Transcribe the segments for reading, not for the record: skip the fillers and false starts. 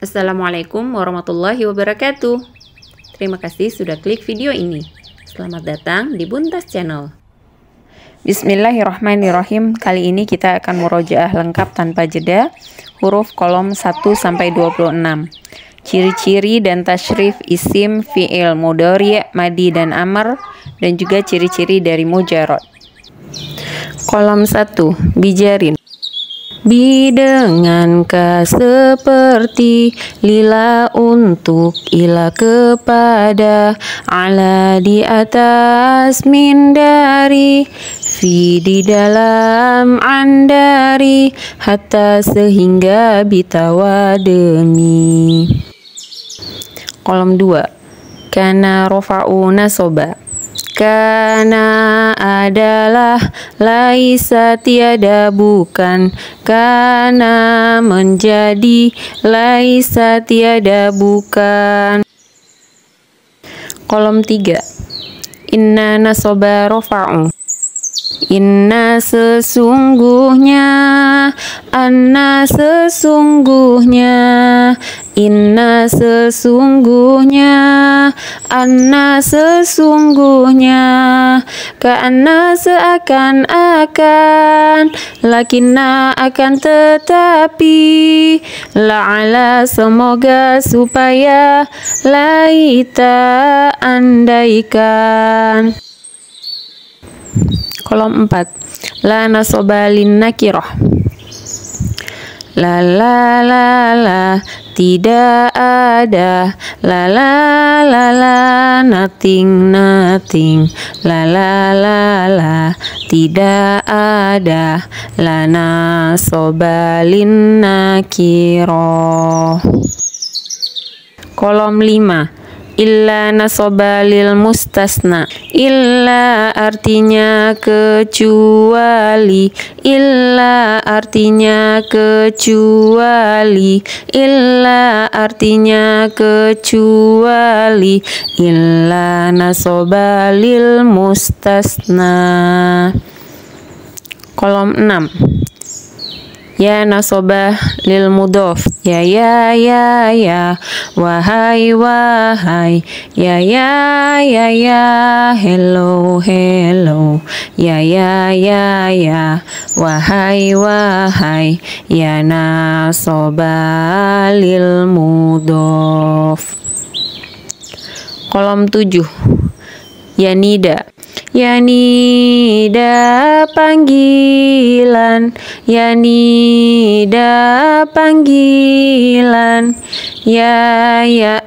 Assalamualaikum warahmatullahi wabarakatuh. Terima kasih sudah klik video ini. Selamat datang di Buntas Channel. Bismillahirrahmanirrahim. Kali ini kita akan murojaah lengkap tanpa jeda huruf kolom 1 sampai 26. Ciri-ciri dan tasyrif isim, fi'il, mudhari', madi dan amr, dan juga ciri-ciri dari mujarrad. Kolom 1, bijarin. Bi dengan ka seperti, lila untuk, ila kepada, ala di atas, min dari, fi di dalam, an dari, hatta sehingga, bitawa demi. Kolom 2, kana rofa'u nasoba. Kana adalah, laisa tiada bukan, kana menjadi, laisa tiada bukan. Kolom 3, inna nasoba rofa'u. Inna sesungguhnya, anna sesungguhnya, inna sesungguhnya, anna sesungguhnya, ka'anna seakan-akan, lakinna akan tetapi, la'ala semoga supaya, laita andaikan. Kolom 4, la nasoba lin nakirah. La la la la, tidak ada. La la la la, nothing nothing. La la la la, tidak ada. La nasoba lin nakirah. Kolom 5, illa nasoba lil mustasna. Illa artinya kecuali, illa artinya kecuali, illa artinya kecuali, illa nasoba lil mustasna. Kolom 6, ya nasoba lil mudhof. Ya ya ya ya, wahai wahai, ya ya ya ya, hello hello, ya ya ya ya, wahai wahai, ya nasoba lil mudhof. Kolom 7, ya nida. Ya nida panggilan, ya nida panggilan, ya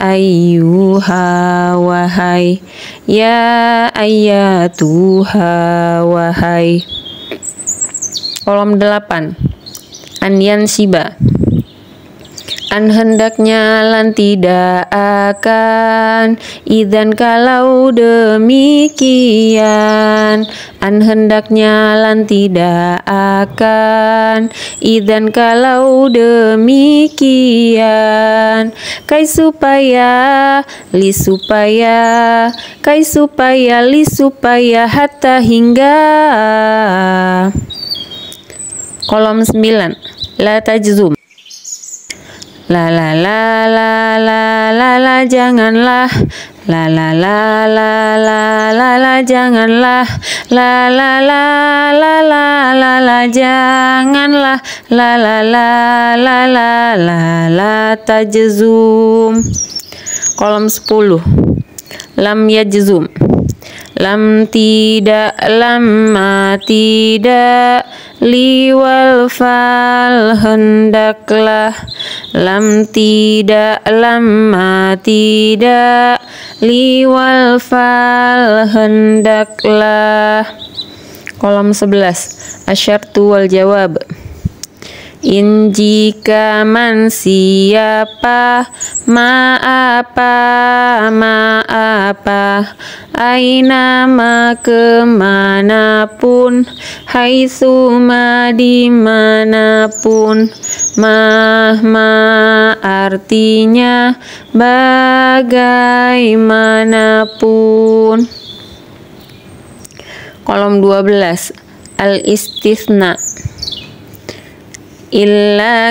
ayyuha wahai, ya ayyatuha wahai. Kolom 8, anyan siba. An hendaknya, lan tidak akan, idzan kalau demikian. An hendaknya, lan tidak akan, idzan kalau demikian. Kai supaya, li supaya, kai supaya, li supaya, hatta hingga. Kolom 9, la tajzum. La la la la la la la janganlah, la la la la la la la janganlah, la la la la la la la janganlah, la la la la la la la tajzum. Kolom 10, lam yajzum. Lam tidak, lamma tidak, liwal fal hendaklah. Lam tidak, lamma tidak, liwal fal hendaklah. Kolom 11, asyartu wal jawab. In jika man siapa, ma apa, aina ma kemanapun, haitsuma dimanapun, ma artinya bagaimanapun. Kolom 12, al istitsna. illa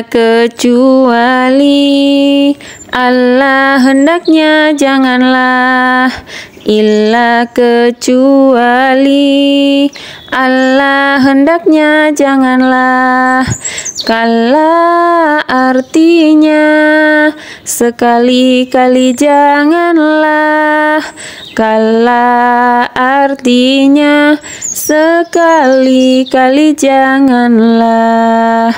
kecuali, Allah hendaknya janganlah, illa kecuali, Allah hendaknya janganlah, kala artinya sekali-kali janganlah, kala artinya sekali-kali janganlah.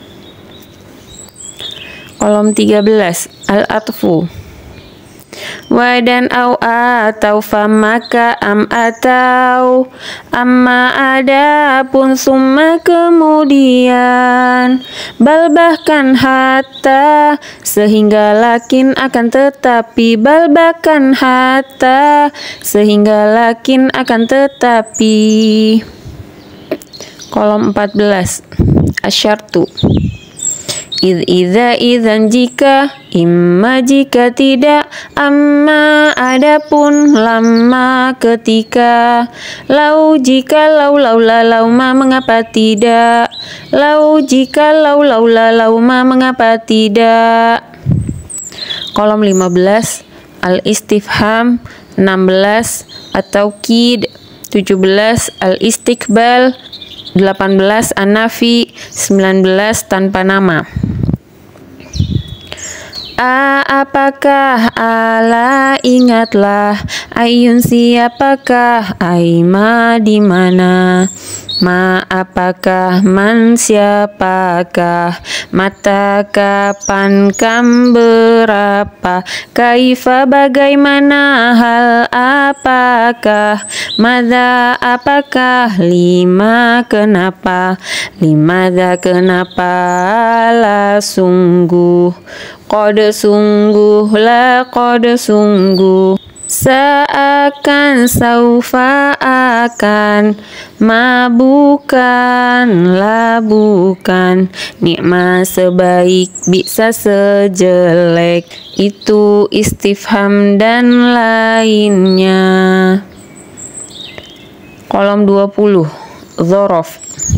Kolom 13, al-atfu. Wadan au atau famaka am atau, amma adapun summa kemudian, bal bahkan hatta sehingga lakin akan tetapi, bal bahkan hatta sehingga lakin akan tetapi. Kolom 14, asyartu. Idza idzan jika, imma jika tidak, amma adapun, lamma ketika, lau jika lau laula lauma mengapa tidak, lau jika lau laula lauma mengapa tidak. Kolom 15, al-istifham. 16, at-taukid. 17, al-istiqbal. 18, an-nafi. 19, tanpa nama. Apakah, ala ingatlah, ayun siapakah, aima di mana, ma apakah, man siapakah, mata kapan, kam berapa, kaifa bagaimana, hal apakah, madza apakah, lima kenapa, limadza kenapa, la sungguh, qad sungguh, la qad sungguh, seakan, saufa akan, ma bukan, la bukan, nikma sebaik, bisa sejelek, itu istifham dan lainnya. Kolom 20, dzaraf.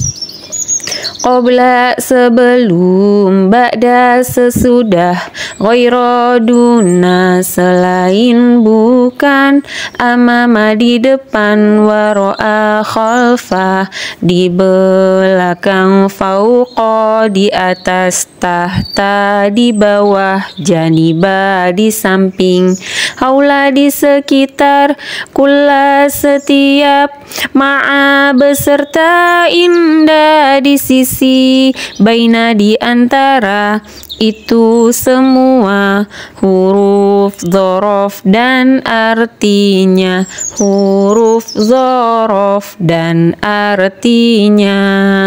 Qabla sebelum, ba'da sesudah, ghaira duna selain bukan, amama di depan, wara'a khalfa di belakang, fauqa di atas, tahta di bawah, janiba di samping, haula di sekitar, kulla setiap, ma'a beserta, inda di sisi, baina di antara, itu semua, huruf dzaraf dan artinya, huruf dzaraf dan artinya.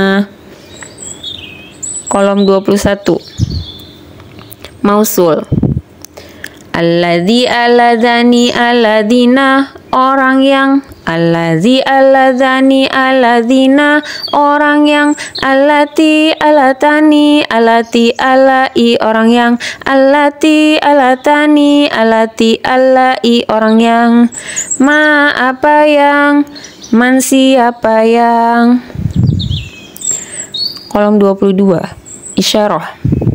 Kolom 21, mausul. Alladzi, aladzani, alladzina, orang yang, alladzi, alladzani, alladzina, orang yang, allati, allatani, allati, allai, orang yang, allati, allatani, allati, allai, orang yang, ma apa yang, man siapa yang. Kolom 22, isyarah.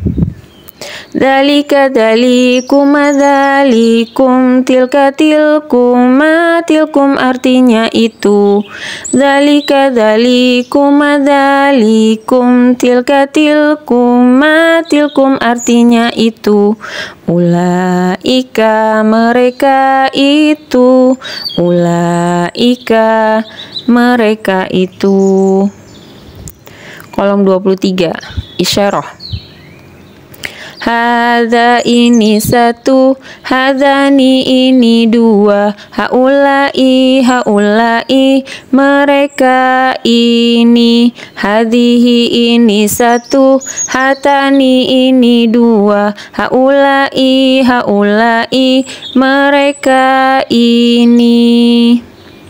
Dzalika dzalikum, dzalikum, tilka tilkum, tilkum artinya itu, dzalika dzalikum, dzalikum, tilka tilkum, tilkum artinya itu, ulaika mereka itu, ulaika mereka itu. Kolom 23, isyarah. Hadza ini satu, hadzani ini dua, haulai, haulai mereka ini, hadhihi ini satu, hatani ini dua, haulai, haulai mereka ini.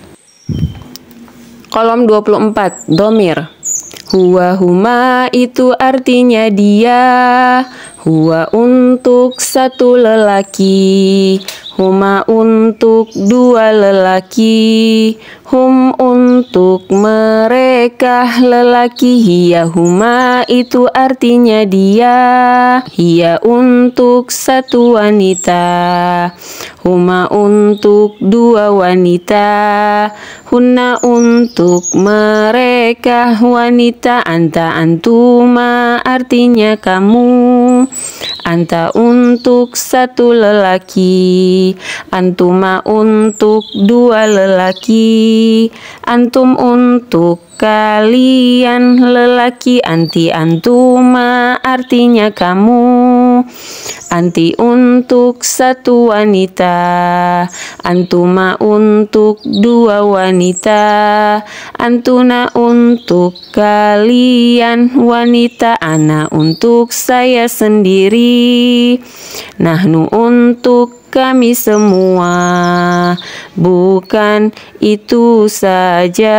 Kolom 24, dhamir. Huwa huma itu artinya dia, Huwa untuk satu lelaki, huma untuk dua lelaki, hum untuk mereka lelaki, hiya huma itu artinya dia, hiya untuk satu wanita, huma untuk dua wanita, hunna untuk mereka wanita, anta antuma artinya kamu, anta untuk satu lelaki, antuma untuk dua lelaki, antum untuk kalian lelaki, anti antuma artinya kamu, anti untuk satu wanita, antuma untuk dua wanita, antuna untuk kalian wanita, ana untuk saya sendiri, nahnu untuk kami semua, bukan itu saja,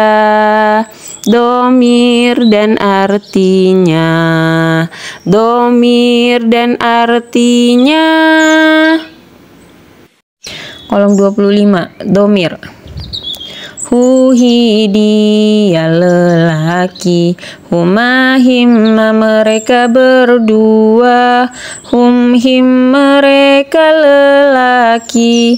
domir dan artinya, domir dan artinya. Kolom 25, domir. Huhi dia lelaki, huma himma mereka berdua, hum him mereka lelaki,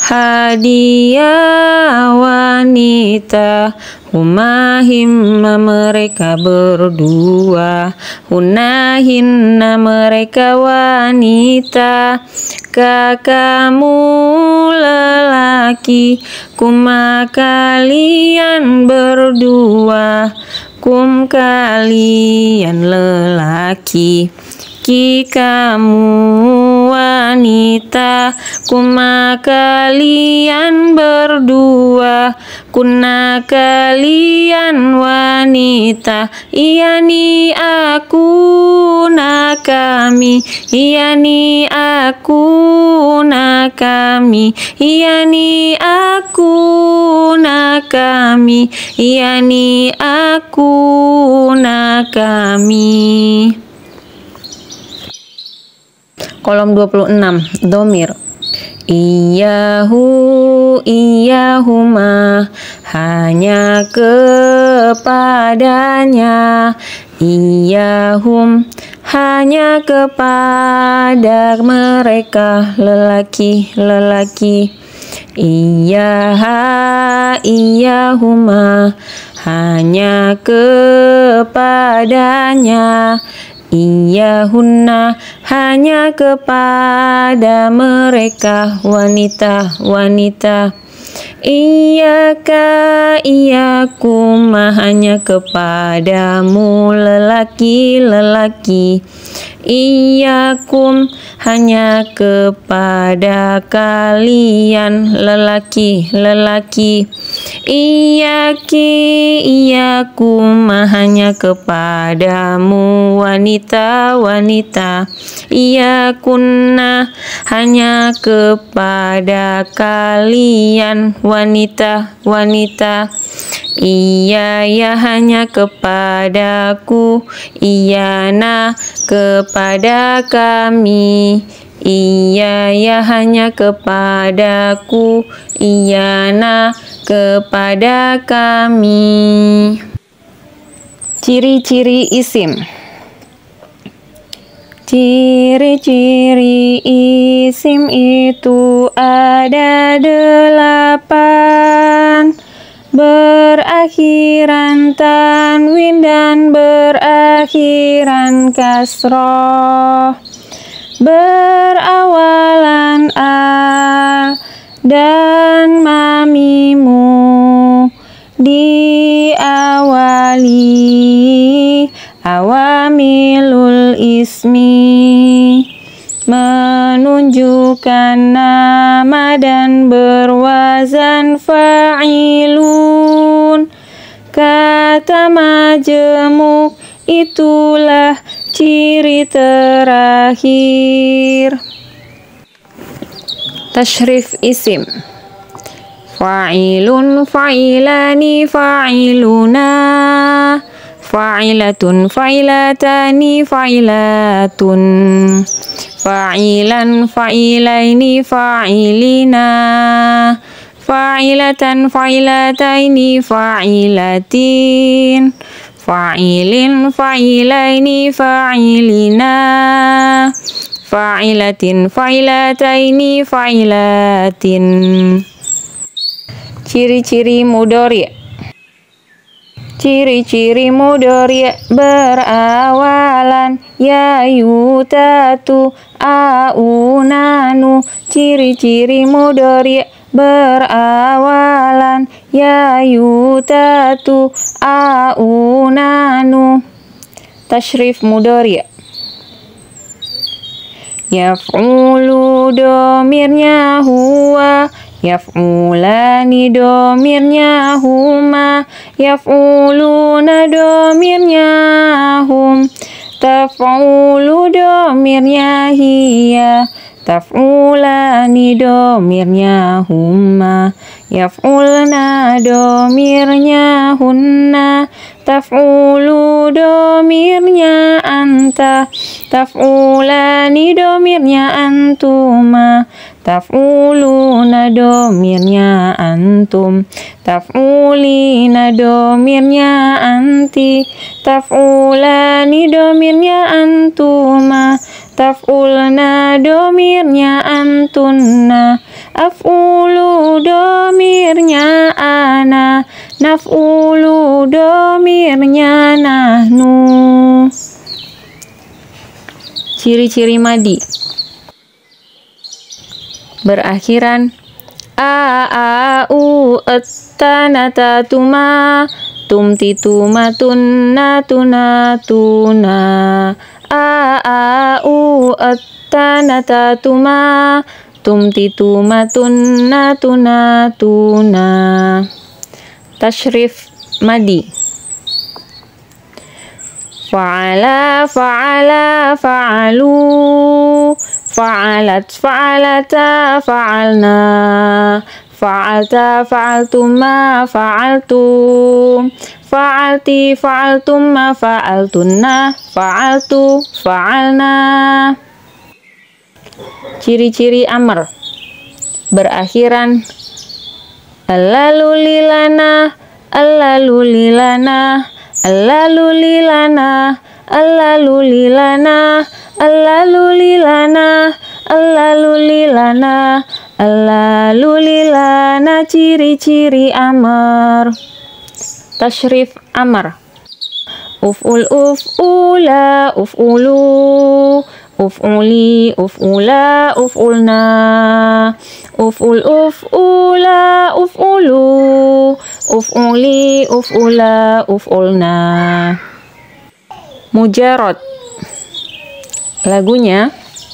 hadiah wanita, huma himma mereka berdua, hunna hinna mereka wanita, kakamu lelaki, kuma kalian berdua, kum kalian lelaki, ki kamu wanita, kuma kalian berdua, kunna kalian wanita, iyani aku na kami, iyani aku na kami, iyani aku na kami, iyani aku na kami. Kolom 26, domir. Iyahu, iyahuma, hanya kepadanya, iyahum, hanya kepada mereka lelaki-lelaki, iyaha, iyahuma, hanya kepadanya, iyahunna, hanya kepada mereka wanita-wanita, iyaka, iyakum, hanya kepadamu lelaki-lelaki, iyakum, hanya kepada kalian lelaki-lelaki, iyaki, iyakum, hanya kepadamu wanita-wanita, iyakunna, hanya kepada kalian wanita-wanita, iya ya hanya kepadaku, iyana kepada kami, iya ya hanya kepadaku, iyana kepada kami. Ciri-ciri isim. Ciri-ciri isim itu ada 8, berakhiran tanwin dan berakhiran kasroh, berawalan al dan mamimu, diawali awamilul ismi, menunjukkan nama dan berwazan fa'ilun, kata majemuk itulah ciri terakhir. Tashrif isim. Fa'ilun, fa'ilani, fa'iluna, fa'ilatun, fa'ilatani, fa'ilatun, fa'ilan, fa'ilaini, fa'ilina, fa'ilatan, fa'ilataini, fa'ilatin, fa'ilin, fa'ilaini, fa'ilina, fa'ilatin, fa'ilataini, fa'ilatin. Ciri-ciri mudhari'. Ciri-ciri mudhari' berawalan ya, yu, tatu, au, nanu. Ciri-ciri mudhari' berawalan ya, yu, tatu, au, nanu. Tashrif mudhari'. Yaf'ulu domirnya huwa, yaf'ulani domirnya huma, yaf'uluna domirnya hum, taf'ulu domirnya hiya, taf'ulani domirnya huma, yaf'ulna domirnya hunna, taf'ulu domirnya anta, taf'ulani domirnya antuma, taf'uluna domirnya antum, taf'ulina domirnya anti, taf'ulani domirnya antuma, taf'ulna domirnya antunna, af'ulu domirnya ana, naf'ulu domirnya nahnu. Ciri-ciri madi berakhiran a, u, tanata, tuma, tumti, tuma, tunna, tuna, tuna, a, u, tanata, tuma, tumti, tuma, tunna, tuna, tuna. Tashrif madi. Fa'ala, fa'ala, fa'alu, fa'alat, fa'alata, fa'alna, fa'alta, fa'altuma, fa'altum, fa'alti, fa'altumma, fa'altunna, fa'altu, fa'alna. Ciri-ciri amr berakhiran allalulilana, allalulilana, allalulilana, allalulilana, allalulilana, allalulilana, allalulilana. Ciri-ciri amr. Tashrif amr. Uf'ul, uf'ula, uf'ulu, uf'uli, uf'ula, uf'ulna, uf'ul, uf'ula, uf'ulu, uf'uli, uf'ula, uf'ulna. Mujarrad. Lagunya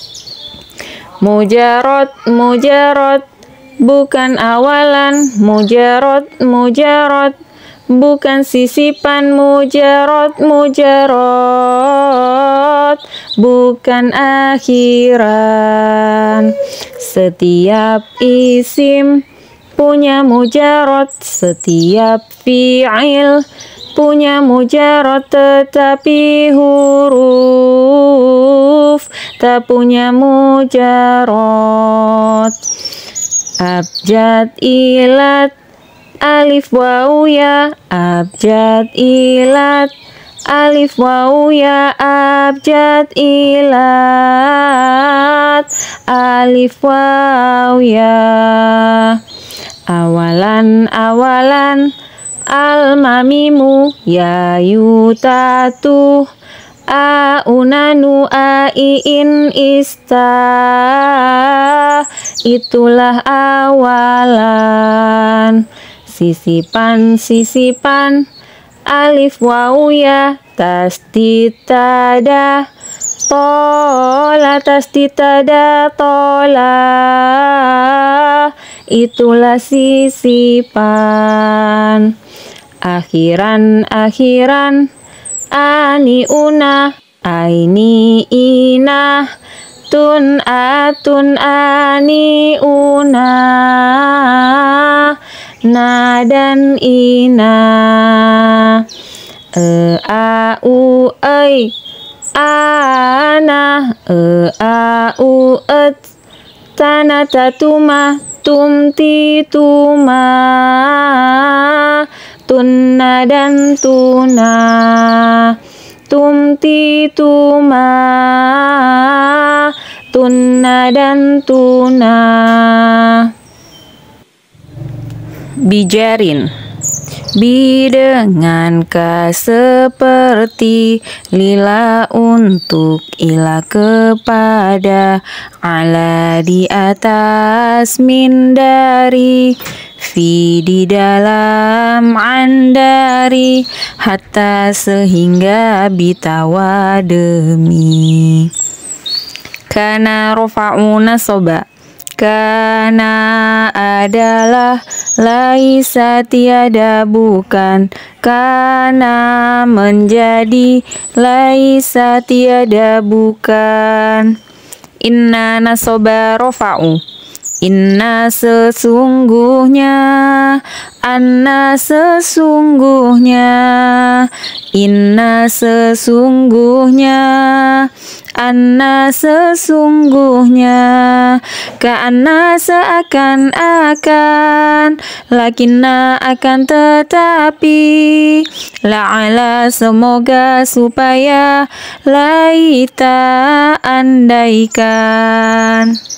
mujarrad, mujarrad, bukan awalan, mujarrad, mujarrad, bukan sisipan, mujarrad, mujarrad, bukan akhiran. Setiap isim punya mujarrad, setiap fi'il punya mujarrad, tetapi huruf tak punya mujarrad. Abjad, ilat, alif, waw, ya, abjad, ilat, alif, waw, ya, abjad, ilat, alif, waw, ya. Awalan, awalan, al-mamimu, ya, yu, tatu, a, unanu, a, in, ista. Itulah awalan. Sisipan, sisipan, alif, waw, ya, tasdid, tada, tola, tasdid, tada, tola. Itulah sisipan. Akhiran, akhiran, ani, una, aini, ina, tun, atun, ani, una, na dan ina. a u ai, ana, a u et, tanata tuma, tumti tuma, tunna dan tuna, tumti tuma, tunna dan tuna. Bijarin, bi dengan ka seperti, lila untuk, ila kepada, ala di atas, min dari, fi di dalam, an dari, hatta sehingga, bitawa demi. Kana rofa'u nasoba, kana adalah, laisa tiada bukan, kana menjadi, laisa tiada bukan. Inna nasoba rofa'u, inna sesungguhnya, anna sesungguhnya, inna sesungguhnya, anna sesungguhnya, ka'anna seakan-akan, lakinna akan tetapi, la'ala semoga supaya, laita andaikan.